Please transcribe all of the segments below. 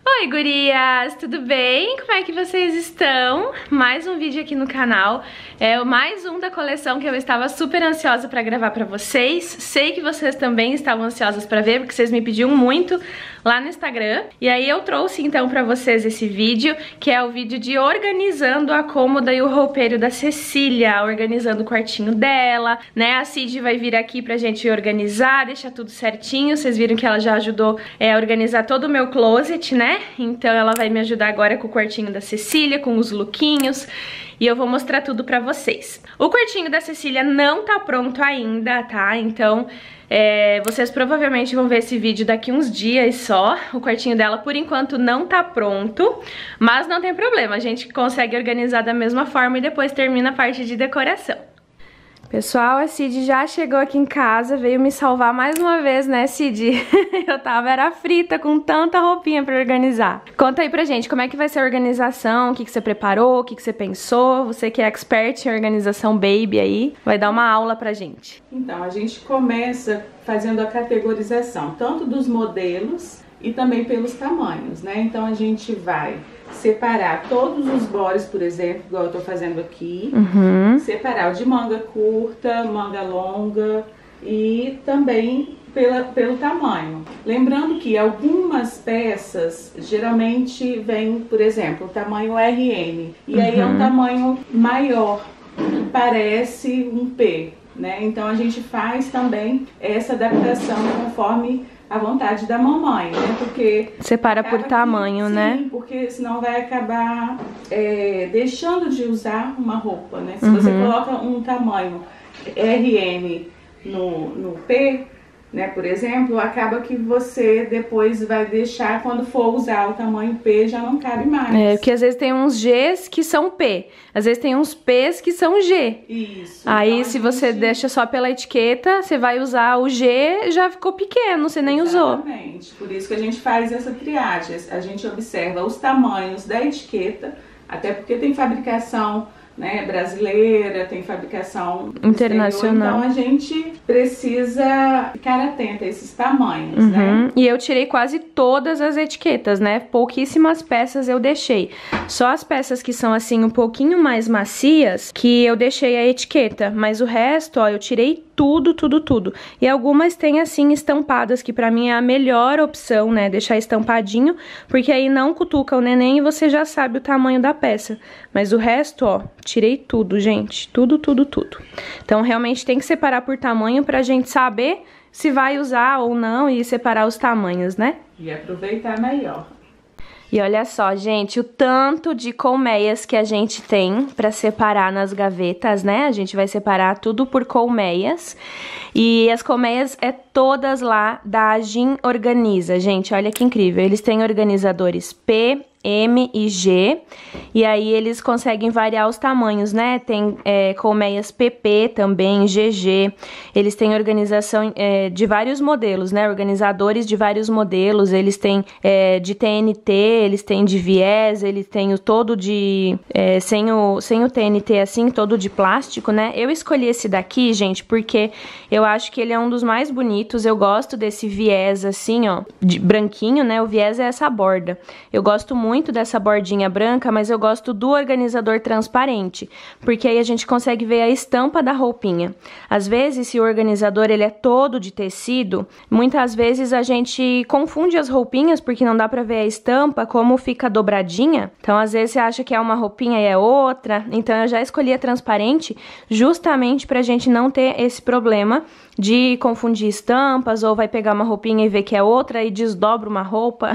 Oi, gurias! Tudo bem? Como é que vocês estão? Mais um vídeo aqui no canal. É mais um da coleção que eu estava super ansiosa pra gravar pra vocês. Sei que vocês também estavam ansiosas pra ver, porque vocês me pediam muito lá no Instagram. E aí eu trouxe então pra vocês esse vídeo, que é o vídeo de organizando a cômoda e o roupeiro da Cecília, organizando o quartinho dela, né? A Cid vai vir aqui pra gente organizar, deixar tudo certinho. Vocês viram que ela já ajudou a organizar todo o meu closet, né? Então ela vai me ajudar agora com o quartinho da Cecília, com os lookinhos, e eu vou mostrar tudo pra vocês. O quartinho da Cecília não tá pronto ainda, tá? Então vocês provavelmente vão ver esse vídeo daqui uns dias só. O quartinho dela por enquanto não tá pronto, mas não tem problema, a gente consegue organizar da mesma forma e depois termina a parte de decoração. Pessoal, a Cid já chegou aqui em casa, veio me salvar mais uma vez, né, Cid? Eu era frita com tanta roupinha pra organizar. Conta aí pra gente, como é que vai ser a organização, o que você preparou, o que você pensou? Você que é expert em organização baby aí, vai dar uma aula pra gente. Então, a gente começa fazendo a categorização, tanto dos modelos e também pelos tamanhos, né? Então, a gente vai separar todos os bores, por exemplo, igual eu tô fazendo aqui. Separar o de manga curta, manga longa e também pelo tamanho. Lembrando que algumas peças geralmente vem, por exemplo, o tamanho RM. E aí é um tamanho maior, que parece um P, né? Então a gente faz também essa adaptação conforme a vontade da mamãe, né? Porque separa por tamanho, né? Sim, porque senão vai acabar deixando de usar uma roupa, né? Se você coloca um tamanho RM no P, né, por exemplo, acaba que você depois vai deixar, quando for usar o tamanho P, já não cabe mais. Porque às vezes tem uns Gs que são P, às vezes tem uns Ps que são G. Isso. Aí então, se você deixa só pela etiqueta, você vai usar o G, já ficou pequeno, você nem usou. Exatamente, por isso que a gente faz essa triagem, a gente observa os tamanhos da etiqueta, até porque tem fabricação, né, brasileira, tem fabricação internacional, então a gente precisa ficar atenta a esses tamanhos, né? E eu tirei quase todas as etiquetas, né? Pouquíssimas peças eu deixei. Só as peças que são assim um pouquinho mais macias que eu deixei a etiqueta, mas o resto, ó, eu tirei tudo. E algumas tem assim estampadas, que pra mim é a melhor opção, né? Deixar estampadinho, porque aí não cutuca o neném e você já sabe o tamanho da peça. Mas o resto, ó, tirei tudo, gente. Tudo. Então realmente tem que separar por tamanho pra gente saber se vai usar ou não e separar os tamanhos, né? E aproveitar melhor. E olha só, gente, o tanto de colmeias que a gente tem pra separar nas gavetas, né? A gente vai separar tudo por colmeias. E as colmeias todas lá da Agim Organiza, gente, olha que incrível. Eles têm organizadores P, M e G, e aí eles conseguem variar os tamanhos, né? Tem colmeias PP também, GG, eles têm organização de vários modelos, né? Organizadores de vários modelos, eles têm de TNT, eles têm de viés, eles têm o todo de... sem o TNT assim, todo de plástico, né? Eu escolhi esse daqui, gente, porque eu acho que ele é um dos mais bonitos, eu gosto desse viés assim, ó, de branquinho, né? O viés é essa borda. Eu gosto muito dessa bordinha branca, mas eu gosto do organizador transparente, porque aí a gente consegue ver a estampa da roupinha. Às vezes, se o organizador ele é todo de tecido, muitas vezes a gente confunde as roupinhas, porque não dá pra ver a estampa, como fica dobradinha. Então, às vezes você acha que é uma roupinha e é outra. Então, eu já escolhi a transparente justamente pra gente não ter esse problema de confundir estampas, ou vai pegar uma roupinha e ver que é outra e desdobra uma roupa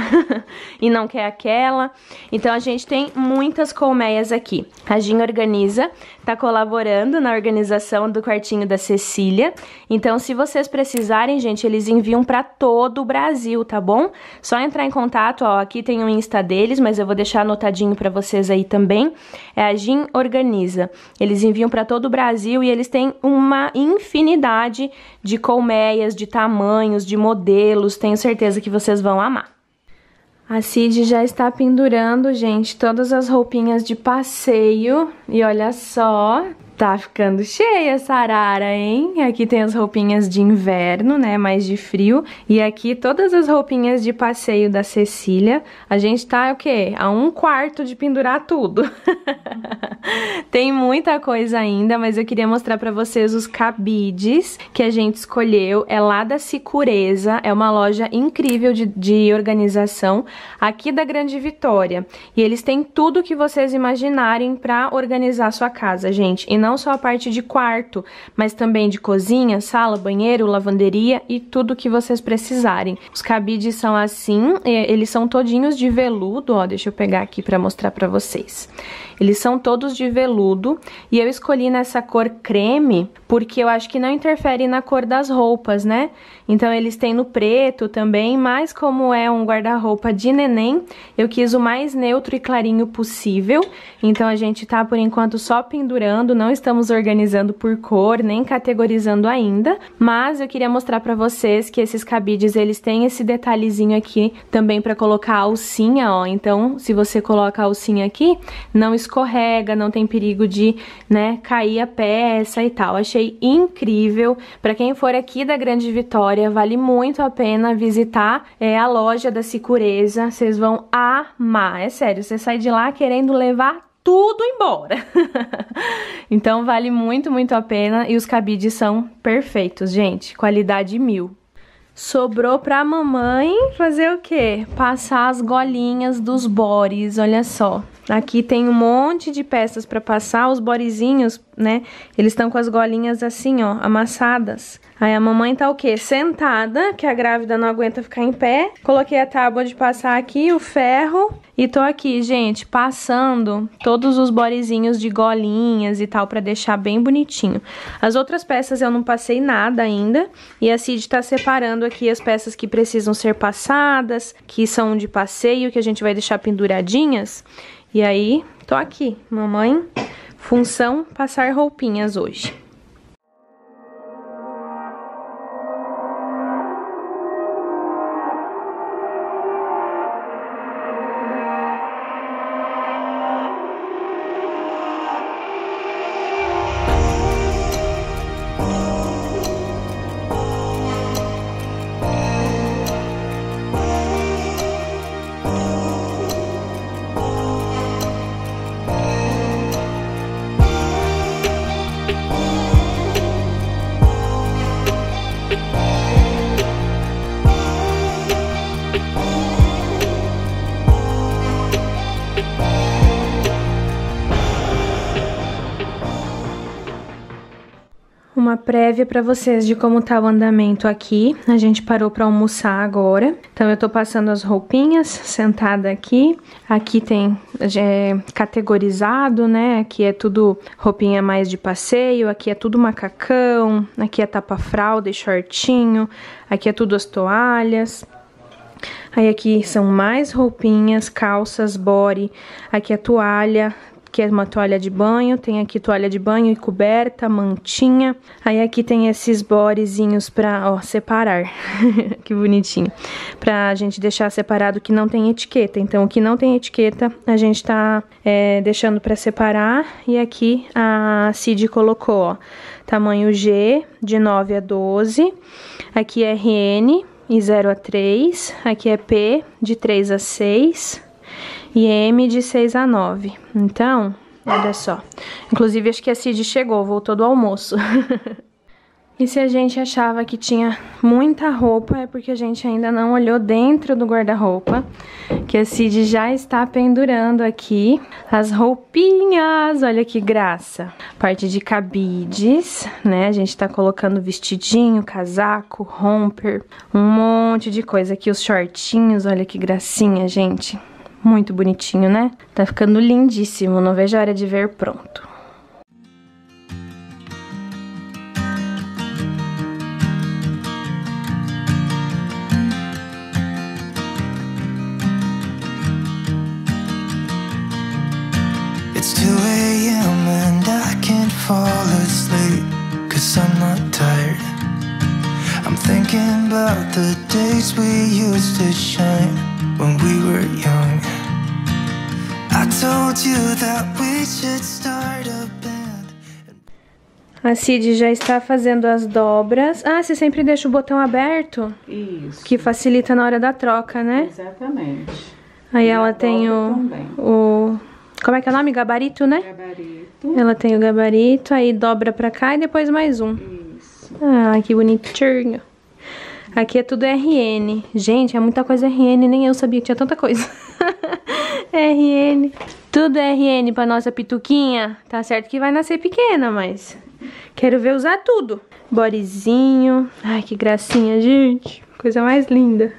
e não quer aquela. Então a gente tem muitas colmeias aqui. A Agim Organiza tá colaborando na organização do quartinho da Cecília. Então se vocês precisarem, gente, eles enviam pra todo o Brasil, tá bom? Só entrar em contato, ó, aqui tem o Insta deles, mas eu vou deixar anotadinho pra vocês aí também. É a Agim Organiza. Eles enviam pra todo o Brasil e eles têm uma infinidade de colmeias, de tamanhos, de modelos. Tenho certeza que vocês vão amar. A Cid já está pendurando, gente, todas as roupinhas de passeio. E olha só, Tá ficando cheia essa arara, hein? Aqui tem as roupinhas de inverno, né? Mais de frio. E aqui todas as roupinhas de passeio da Cecília. A gente tá, o quê? A 1/4 de pendurar tudo. Tem muita coisa ainda, mas eu queria mostrar pra vocês os cabides que a gente escolheu. É lá da Sicureza. É uma loja incrível de organização aqui da Grande Vitória. E eles têm tudo que vocês imaginarem pra organizar a sua casa, gente. E não só a parte de quarto, mas também de cozinha, sala, banheiro, lavanderia e tudo que vocês precisarem. Os cabides são assim, eles são todinhos de veludo, ó, deixa eu pegar aqui pra mostrar pra vocês. Eles são todos de veludo e eu escolhi nessa cor creme porque eu acho que não interfere na cor das roupas, né? Então eles têm no preto também, mas como é um guarda-roupa de neném, eu quis o mais neutro e clarinho possível. Então a gente tá por enquanto só pendurando, não estamos organizando por cor, nem categorizando ainda, mas eu queria mostrar pra vocês que esses cabides, eles têm esse detalhezinho aqui também pra colocar a alcinha, ó. Então, se você coloca a alcinha aqui, não escorrega, não tem perigo de, né, cair a peça e tal. Achei incrível. Pra quem for aqui da Grande Vitória, vale muito a pena visitar a loja da Sicureza. Vocês vão amar, é sério, você sai de lá querendo levar tudo embora. Então vale muito, muito a pena. E os cabides são perfeitos, gente. Qualidade 1000. Sobrou pra mamãe fazer o quê? Passar as golinhas dos bores, olha só. Aqui tem um monte de peças pra passar, os borezinhos, né? Eles estão com as golinhas assim, ó, amassadas. Aí a mamãe tá o quê? Sentada, que a grávida não aguenta ficar em pé. Coloquei a tábua de passar aqui, o ferro. E tô aqui, gente, passando todos os borezinhos de golinhas e tal, pra deixar bem bonitinho. As outras peças eu não passei nada ainda. E a Cid tá separando aqui as peças que precisam ser passadas, que são de passeio, que a gente vai deixar penduradinhas. E aí, tô aqui, mamãe, função passar roupinhas hoje. Uma prévia pra vocês de como tá o andamento aqui. A gente parou pra almoçar agora. Então eu tô passando as roupinhas, sentada aqui. Aqui tem categorizado, né? Aqui é tudo roupinha mais de passeio. Aqui é tudo macacão. Aqui é tapa-fralda e shortinho. Aqui é tudo as toalhas. Aí aqui são mais roupinhas, calças, body. Aqui é toalha, que é uma toalha de banho, tem aqui toalha de banho e coberta, mantinha. Aí aqui tem esses borezinhos pra, ó, separar. Que bonitinho. Pra gente deixar separado que não tem etiqueta. Então, o que não tem etiqueta, a gente tá deixando pra separar. E aqui a Cid colocou, ó, tamanho G, de 9 a 12. Aqui é RN, e 0 a 3. Aqui é P, de 3 a 6. E M de 6 a 9. Então, olha só. Inclusive, acho que a Cid chegou, voltou do almoço. E se a gente achava que tinha muita roupa, é porque a gente ainda não olhou dentro do guarda-roupa. Que a Cid já está pendurando aqui as roupinhas. Olha que graça. Parte de cabides, né? A gente tá colocando vestidinho, casaco, romper, um monte de coisa. Aqui os shortinhos, olha que gracinha, gente. Muito bonitinho, né? Tá ficando lindíssimo, não vejo a hora de ver pronto. It's 2 a.m. and I can't fall asleep, 'cause I'm not tired. I'm thinking about the days we used to shine when we were young. I told you that we should start a band. A Cid já está fazendo as dobras. Ah, você sempre deixa o botão aberto? Isso. Que facilita na hora da troca, né? Exatamente. Aí ela tem o... Como é que é o nome? Gabarito, né? Gabarito. Ela tem o gabarito, aí dobra pra cá e depois mais um. Isso. Ah, que bonitinho. Aqui é tudo RN. Gente, é muita coisa RN, nem eu sabia que tinha tanta coisa. RN. Tudo RN pra nossa pituquinha. Tá certo que vai nascer pequena, mas quero ver usar tudo. Bodezinho. Ai, que gracinha, gente. Coisa mais linda.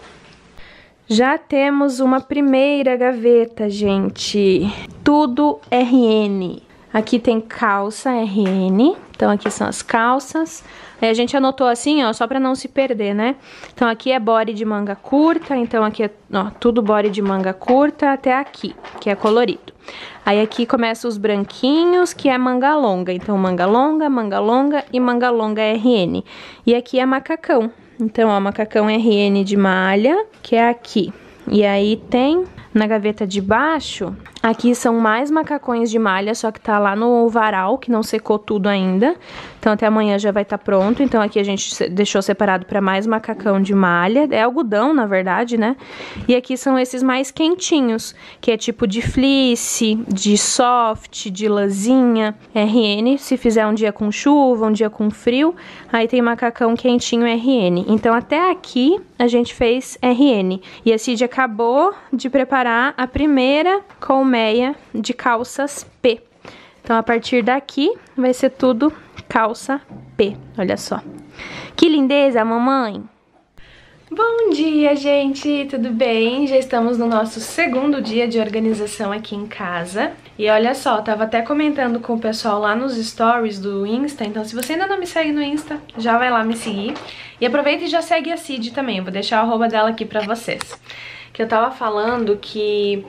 Já temos uma primeira gaveta, gente. Tudo RN. Aqui tem calça RN. Então aqui são as calças. Aí a gente anotou assim, ó, só pra não se perder, né? Então aqui é body de manga curta. Então aqui é, ó, tudo body de manga curta até aqui, que é colorido. Aí aqui começa os branquinhos, que é manga longa. Então manga longa e manga longa RN. E aqui é macacão. Então, ó, macacão RN de malha, que é aqui. E aí tem na gaveta de baixo, aqui são mais macacões de malha, só que tá lá no varal, que não secou tudo ainda. Então até amanhã já vai estar pronto. Então aqui a gente deixou separado para mais macacão de malha. É algodão, na verdade, né? E aqui são esses mais quentinhos, que é tipo de fleece, de soft, de lãzinha, RN. Se fizer um dia com chuva, um dia com frio, aí tem macacão quentinho RN. Então até aqui a gente fez RN. E a Cid acabou de preparar a primeira colmeia de calças P. Então, a partir daqui, vai ser tudo calça P. Olha só. Que lindeza, mamãe! Bom dia, gente! Tudo bem? Já estamos no nosso segundo dia de organização aqui em casa. E olha só, tava até comentando com o pessoal lá nos stories do Insta. Então, se você ainda não me segue no Insta, já vai lá me seguir. E aproveita e já segue a Cid também. Eu vou deixar o arroba dela aqui pra vocês. Que eu tava falando que...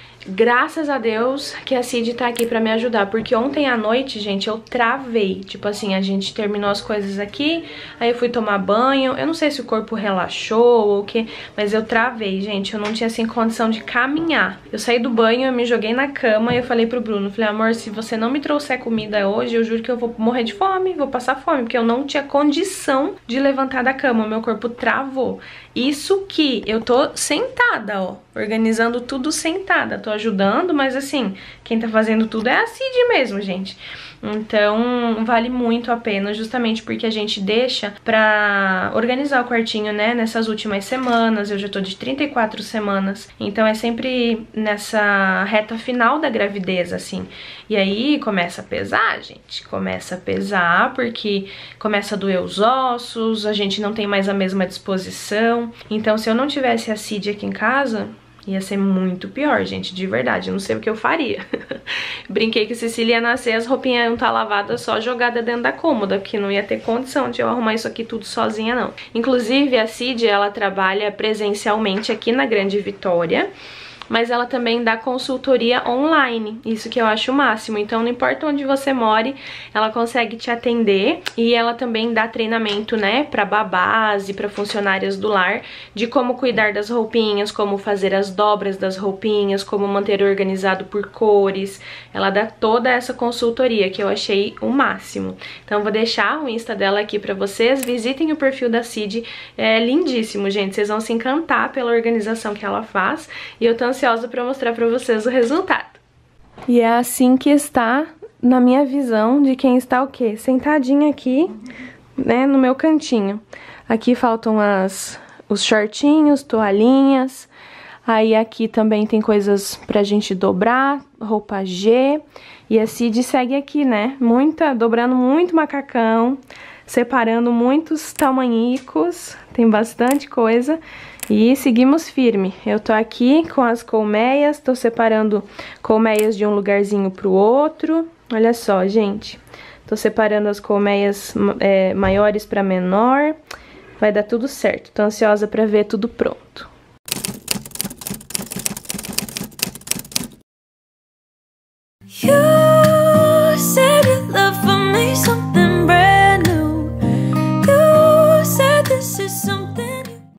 Graças a Deus que a Cid tá aqui pra me ajudar, porque ontem à noite, gente, eu travei. Tipo assim, a gente terminou as coisas aqui, aí eu fui tomar banho. Eu não sei se o corpo relaxou ou o que, mas eu travei, gente. Eu não tinha, assim, condição de caminhar. Eu saí do banho, eu me joguei na cama e eu falei pro Bruno, falei, amor, se você não me trouxer comida hoje, eu juro que eu vou morrer de fome, vou passar fome, porque eu não tinha condição de levantar da cama, meu corpo travou. Isso que eu tô sentada, ó, organizando tudo sentada, tô ajudando, mas assim, quem tá fazendo tudo é a Cid mesmo, gente. Então, vale muito a pena, justamente porque a gente deixa pra organizar o quartinho, né, nessas últimas semanas. Eu já tô de 34 semanas, então é sempre nessa reta final da gravidez, assim. E aí começa a pesar, gente, começa a pesar porque começa a doer os ossos, a gente não tem mais a mesma disposição. Então, se eu não tivesse a Cid aqui em casa... ia ser muito pior, gente, de verdade. Eu não sei o que eu faria. Brinquei que Cecília ia nascer, as roupinhas iam estar lavadas só jogada dentro da cômoda, porque não ia ter condição de eu arrumar isso aqui tudo sozinha, não. Inclusive, a Cid, ela trabalha presencialmente aqui na Grande Vitória, mas ela também dá consultoria online, isso que eu acho o máximo. Então não importa onde você more, ela consegue te atender. E ela também dá treinamento, né, pra babás e pra funcionárias do lar, de como cuidar das roupinhas, como fazer as dobras das roupinhas, como manter organizado por cores. Ela dá toda essa consultoria, que eu achei o máximo. Então vou deixar o Insta dela aqui pra vocês, visitem o perfil da Cid, é lindíssimo, gente, vocês vão se encantar pela organização que ela faz, e eu tô ansiosa pra mostrar pra vocês o resultado. E é assim que está na minha visão de quem está o quê? Sentadinha aqui, né, no meu cantinho. Aqui faltam os shortinhos, toalhinhas. Aí aqui também tem coisas pra gente dobrar, roupa G. E a Cid segue aqui, né, dobrando muito macacão, separando muitos tamanhicos, tem bastante coisa. E seguimos firme. Eu tô aqui com as colmeias, tô separando colmeias de um lugarzinho pro outro. Olha só, gente. Tô separando as colmeias maiores pra menor. Vai dar tudo certo. Tô ansiosa pra ver tudo pronto. You